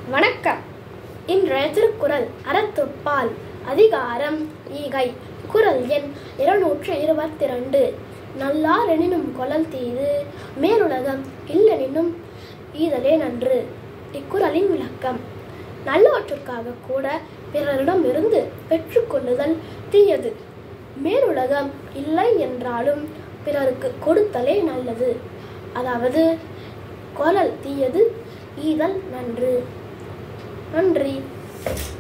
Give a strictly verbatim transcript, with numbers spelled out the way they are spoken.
வணக்கம். இன்றைய திருக்குறள் அறத்துப்பால் அதிகாரம் ஈகை. குறள் எண் இருநூற்று இருபத்தி இரண்டு. நல்லார் எனினும் கொளல் தீது, மேலுலகம் இல்லெனினும் ஈதலே நன்று. இக்குறளின் விளக்கம்: நல்லவற்றுக்காக கூட பிறரிடம் இருந்து பெற்றுக்கொள்ளுதல் தீயது. மேலுலகம் இல்லை என்றாலும் பிறருக்கு கொடுத்தலே நல்லது. அதாவது கொளல் தீயது, ஈதல் நன்று. நன்றி.